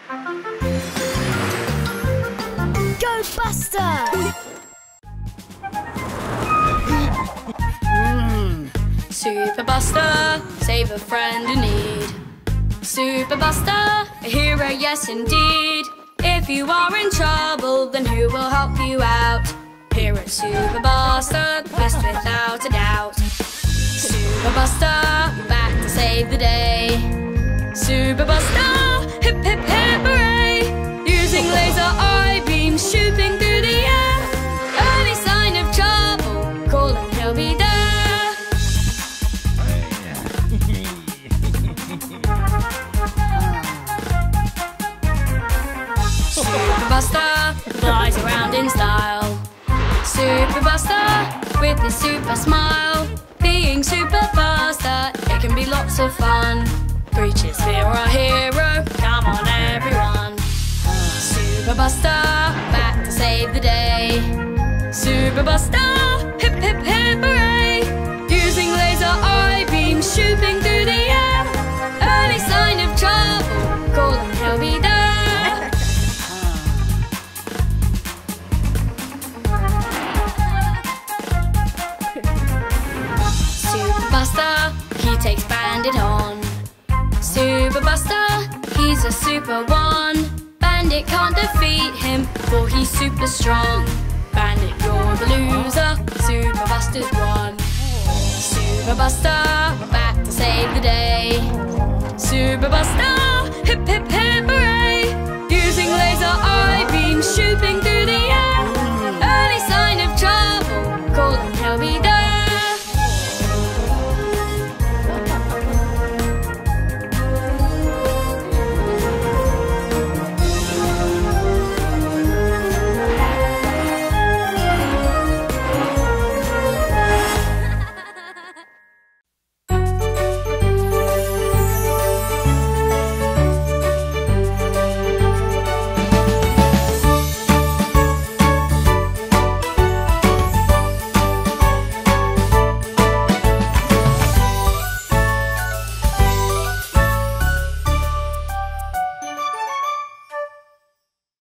Go Buster! Super Buster, save a friend in need. Super Buster, a hero, yes indeed. If you are in trouble, then who will help you out? Here at Super Buster, the best without a doubt. Super Buster, back to save the day. Super Buster, hip hip hip hooray! Using laser eye beams shooting through the air. Any sign of trouble, call and he'll be there. Super Buster flies around in style. Super Buster with his super smile. Being Super Buster, it can be lots of fun. Three cheers for our hero, come on everyone. Super Buster, back to save the day. Super Buster, hip hip hip hooray! Using laser eye beams shooting through the air. Any sign of trouble, call and he'll be there. Super Buster, he takes Bandit on. Super Buster, he's a super one. Bandit can't defeat him, for he's super strong. Bandit, you're the loser, Super Buster's won. Super Buster, back to save the day. Super Buster, hip hip hip